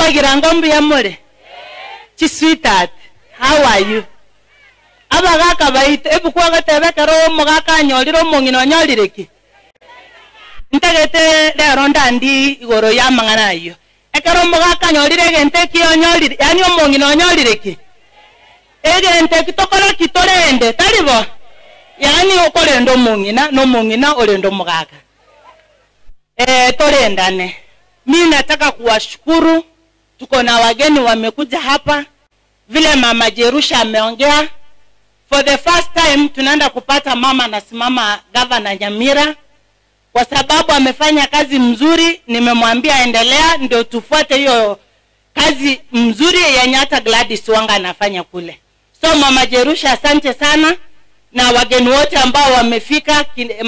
Bogirango mbiyamore. Chi sweetheart. How are you? Abagaka baite ebukwa gatebeka ro mogaka nyoliro mongino nyolireki. Ntegete lero ndandi igoro ya mangana iyo. Ekero mogaka nyolire gente kiyo nyolire yani omongino nyolireki. Ege kitokora kitorende talibo. Yani okorendo mongina no mongina orendo mogaka. Torendane. Mimi nataka kuwashukuru, tuko na wageni wamekuja hapa. Vile mama Jerusha ameongea, for the first time tunaenda kupata mama na simama Governor Nyamira kwa sababu amefanya kazi mzuri. Nimemwambia endelea ndio tufuate hiyo kazi mzuri yenye hata Gladys Wanga anafanya kule. So mama Jerusha, asante sana, na wageni wote ambao wamefika,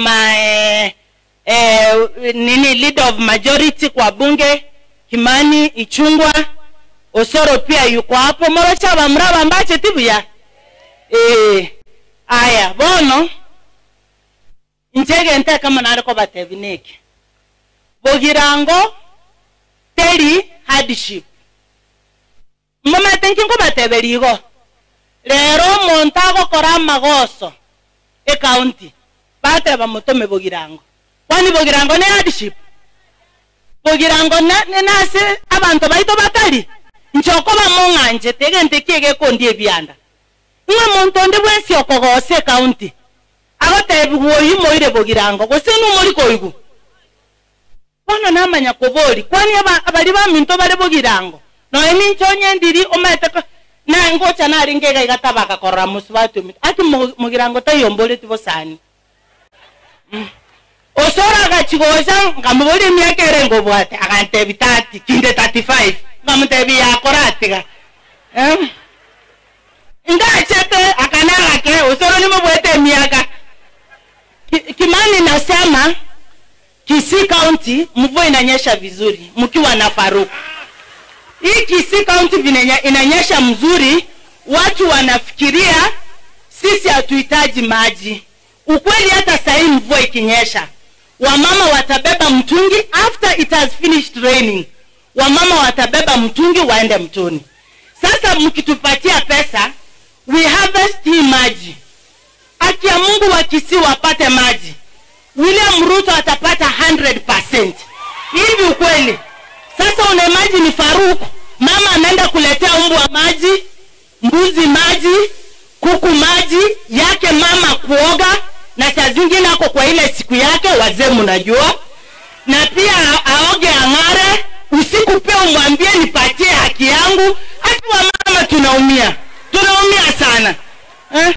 leader of majority kwa bunge Kimani Ichungwa Osoro pia yuko hapo. Morocha bamraba mbache tibuya aya bono njege kama nariko batevineke Bogirango teri hardship mama thinking ko bateberigo lero montago kora magoso county bateba mutome Bogirango. Kwani Bogirango ne hardship? Bogirango nase abantu baito batali nchoko bamonganje tegente kiege kondie byanda nwe muntu ndi bwensi okogose county agotebuwo yimoire Bogirango gosenu muri koigu wana namanya kobori kwani abali ba minto bale Bogirango no eni nchonye ndiri ometeka na ngocha nari ngega igatabaka korra musubatu ati Bogirango tayombole tibosani Osora gachigoza ngamubole myakere ngo bwate agante bitati kinde 35 ngamutebi yakoratiga ndachete akanaga ke osoro ni mubwete miaka Kimani nasema Kisii County mvua inanyesha vizuri mkiwa na Faruku. Hii Kisii County inanyesha mzuri, watu wanafikiria sisi hatuhitaji maji. Ukweli hata sasa mvua ikinyesha wamama watabeba mtungi after it has finished raining. Wamama watabeba mtungi waende mtoni. Sasa mkitupatia pesa we harvest hii maji. Haki ya Mungu wa Kisii wapate maji. William Ruto atapata 100%. Hivi ukweli. Sasa una maji ni Faruku. Mama anaenda kuletea mbwa maji, mbuzi maji, kuku maji, yake mama kuoga na saa zingine ako kwa ile siku yake wazee mnajua. Na pia aoge angare, usiku pia umwambie nipatie haki yangu. Hata wa mama tunaumia. Tunaumia sana.